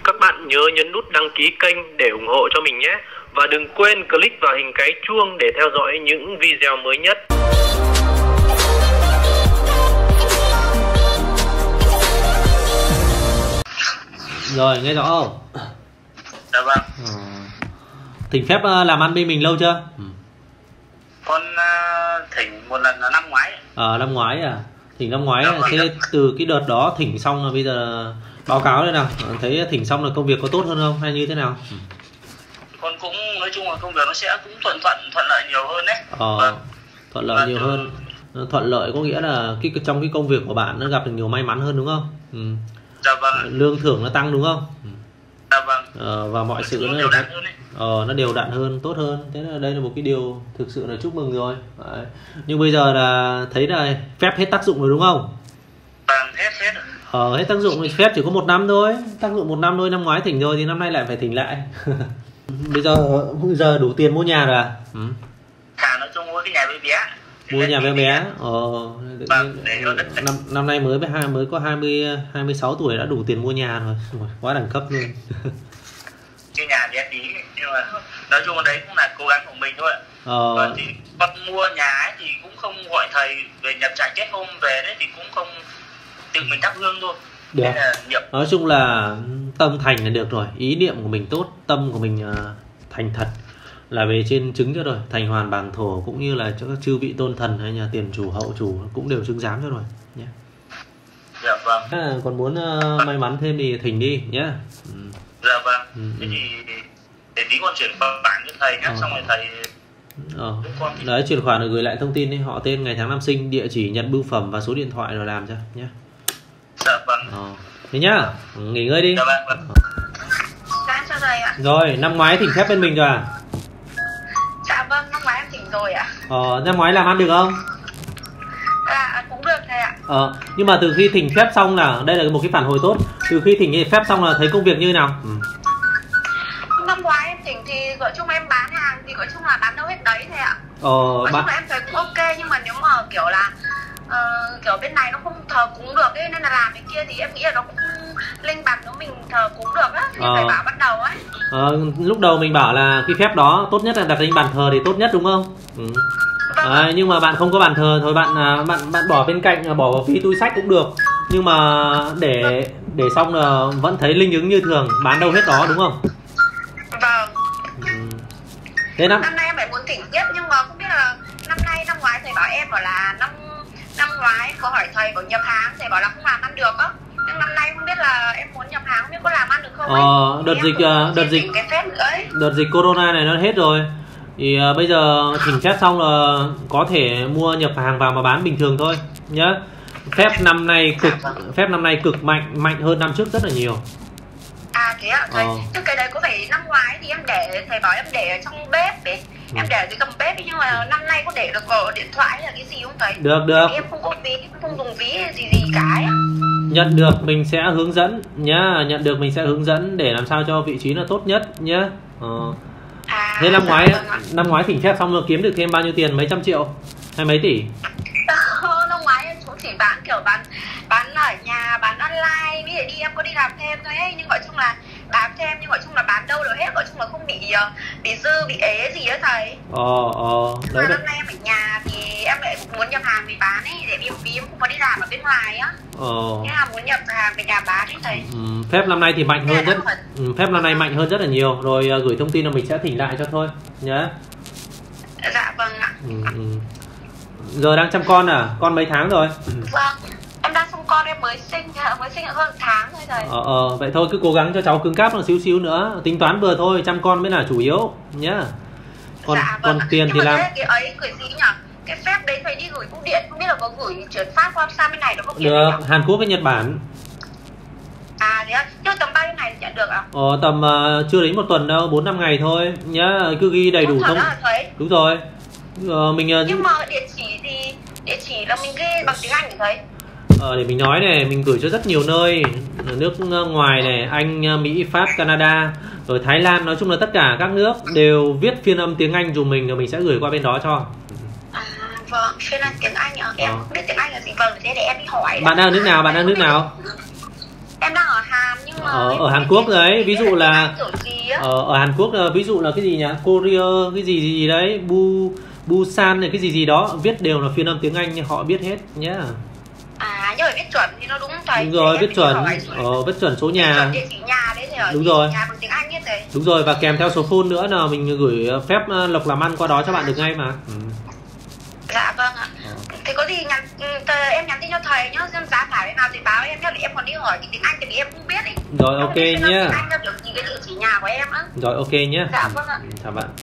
Các bạn nhớ nhấn nút đăng ký kênh để ủng hộ cho mình nhé. Và đừng quên click vào hình cái chuông để theo dõi những video mới nhất. Rồi, nghe rõ không? Dạ vâng. Thỉnh phép làm ăn bên mình lâu chưa? Con thỉnh một lần là năm ngoái. Năm ngoái à? Thỉnh năm ngoái. Vâng, thế từ cái đợt đó thỉnh xong là bây giờ báo cáo đây nào. Thấy thỉnh xong là công việc có tốt hơn không hay như thế nào? Con cũng nói chung là công việc nó sẽ cũng thuận lợi nhiều hơn đấy. Thuận lợi nhiều hơn. Thuận lợi có nghĩa là trong cái công việc của bạn nó gặp được nhiều may mắn hơn đúng không? Dạ vâng. Lương thưởng nó tăng đúng không? Dạ vâng. Và mọi sự nó đều đặn hơn đấy. nó đều đặn hơn, tốt hơn. Thế là đây là một cái điều thực sự là chúc mừng rồi. Đấy. Nhưng bây giờ là thấy là phép hết tác dụng rồi đúng không? Vâng, hết rồi. Hết tác dụng thì phép chỉ có 1 năm thôi, tác dụng 1 năm thôi. Năm ngoái thỉnh rồi thì năm nay lại phải thỉnh lại. Bây giờ đủ tiền mua nhà rồi à? Nói chung mua cái nhà bé bé. Mua nhà bé bé. Vâng, năm nay mới có 26 tuổi đã đủ tiền mua nhà rồi. Quá đẳng cấp luôn. Cái nhà bé tí nhưng mà nói chung là đấy cũng là cố gắng của mình thôi. Thì con mua nhà ấy thì cũng không gọi thầy về nhập trại kết hôn về đấy thì cũng không tự mình thắp hương thôi. Được. Nói chung là tâm thành là được rồi, ý niệm của mình tốt, tâm của mình thành thật là về trên chứng cho rồi, thành hoàn bảng thổ cũng như là cho các chư vị tôn thần hay nhà tiền chủ hậu chủ cũng đều chứng giám cho rồi nhé. Dạ vâng. Còn muốn may mắn thêm thì thỉnh đi nhé. Dạ vâng. Thế thì để tí con chuyển khoản cho thầy nhé, xong rồi thầy đấy, chuyển khoản rồi gửi lại thông tin đi, họ tên, ngày tháng năm sinh, địa chỉ, nhận bưu phẩm và số điện thoại rồi làm cho nhé. Dạ vâng. Thế nhá, nghỉ ngơi đi. Dạ vâng. Dạ chào thầy ạ. Rồi, năm ngoái thỉnh phép bên mình rồi à? Dạ vâng, năm ngoái em thỉnh rồi ạ. Năm ngoái làm ăn được không? Dạ cũng được thầy ạ. Nhưng mà từ khi thỉnh phép xong là đây là một cái phản hồi tốt. Từ khi thỉnh phép xong là thấy công việc như thế nào? Năm ngoái em thỉnh thì gọi chung em bán hàng thì gọi chung là bán đâu hết đấy thầy ạ. Nói chung là em thấy cũng ok, nhưng mà nếu mà kiểu là kiểu bên này nó không thờ cúng được ấy, nên là làm cái kia thì em nghĩ là nó cũng linh bằng nếu mình thờ cúng được á, thì phải bảo bắt đầu ấy. Lúc đầu mình bảo là cái phép đó tốt nhất là đặt lên bàn thờ thì tốt nhất đúng không? Nhưng mà bạn không có bàn thờ thôi, bạn bỏ bên cạnh, bỏ vào ví túi sách cũng được. Nhưng mà để xong là vẫn thấy linh ứng như thường, bán đâu hết đó đúng không? Vâng. Thế năm nay em phải muốn thỉnh tiếp, nhưng mà không biết là năm ngoái thầy bảo em bảo là năm ngoái có hỏi thầy bảo nhập hàng, thầy bảo là không làm ăn được á. Nhưng năm nay không biết là em muốn nhập hàng, không biết có làm ăn được không ấy. Đợt dịch corona này nó hết rồi. Thì bây giờ thỉnh phép xong là có thể mua nhập hàng vào mà bán bình thường thôi nhá. Phép năm nay cực mạnh hơn năm trước rất là nhiều. Thế ạ thầy. Chứ cái đấy có phải năm ngoái thì em để, thầy bảo em để ở trong bếp ấy. Em để ở dưới cầm bếp ấy, nhưng mà năm nay có để được ở điện thoại hay là cái gì không thầy? Được. Em không có ví, không dùng ví gì cả ấy. Nhận được mình sẽ hướng dẫn nhá, hướng dẫn để làm sao cho vị trí là tốt nhất nhá. Thế năm ngoái thỉnh phép xong rồi kiếm được thêm bao nhiêu tiền, mấy trăm triệu hay mấy tỷ? Năm ngoái em cũng chỉ bán kiểu bán ở nhà, bán online, ví dụ đi em có đi làm thêm thôi ấy, nhưng gọi chung là bán thêm, nhưng gọi chung là bán đâu được hết, gọi chung là không bị dư, bị ế gì á thầy. Đấy. Năm nay em ở nhà thì em lại muốn nhập hàng về bán ấy, để vì em không có đi làm ở bên ngoài á. Thế là muốn nhập hàng về nhà bán ấy thầy. Phép năm nay thì mạnh hơn phép năm nay mạnh hơn rất là nhiều. Rồi gửi thông tin là mình sẽ thỉnh lại cho thôi nhé. Dạ vâng ạ. Giờ đang chăm con à? Con mấy tháng rồi? Vâng, em đang chăm con, em mới sinh được hơn 1 tháng thôi thầy. Vậy thôi cứ cố gắng cho cháu cứng cáp một xíu nữa. Tính toán vừa thôi, chăm con mới là chủ yếu nhá. Còn tiền thì làm. Cái ấy gửi gì nhỉ? Cái phép đấy phải đi gửi bưu điện, không biết là có gửi chuyển phát qua sang bên này được không? Được, Hàn Quốc với Nhật Bản. Thế á? Nhưng tầm bao nhiêu ngày thì nhận được ạ? Tầm chưa đến 1 tuần đâu, 4-5 ngày thôi nhá, cứ ghi đầy đủ thông. Đúng rồi. Nhưng mà địa chỉ là mình ghi bằng tiếng Anh hả thầy? Để mình nói này, mình gửi cho rất nhiều nơi, nước ngoài này, Anh, Mỹ, Pháp, Canada, rồi Thái Lan, nói chung là tất cả các nước đều viết phiên âm tiếng Anh dùm mình, rồi mình sẽ gửi qua bên đó cho. Vâng, phiên âm tiếng Anh ạ. Em không biết tiếng Anh là gì. Vâng, thế để em đi hỏi. Bạn đang nước nào? Em đang ở Hàn nhưng mà ở Hàn Quốc đấy, ví dụ là ở Hàn Quốc ví dụ là cái gì nhỉ, Korea cái gì đấy, Busan này cái gì đó, viết đều là phiên âm tiếng Anh họ biết hết nhá. À nhưng mà viết chuẩn thì nó đúng thầy. Đúng rồi, viết chuẩn. Viết chuẩn số nhà. Địa chỉ nhà đấy thì ở đúng rồi. Nhà bằng tiếng Anh hết thầy. Đúng rồi, và kèm theo số phone nữa là mình gửi phép Lộc làm ăn qua đó cho bạn được ngay mà. Dạ vâng ạ. Thế có gì em nhắn tin cho thầy nhá, xem giá cả thế nào thì báo em nhá, để em còn đi hỏi tiếng Anh tại vì em không biết ý. Rồi ok nhá. Anh được chỉ cái địa chỉ nhà của em á. Rồi ok nhá. Dạ vâng ạ. Chào bạn.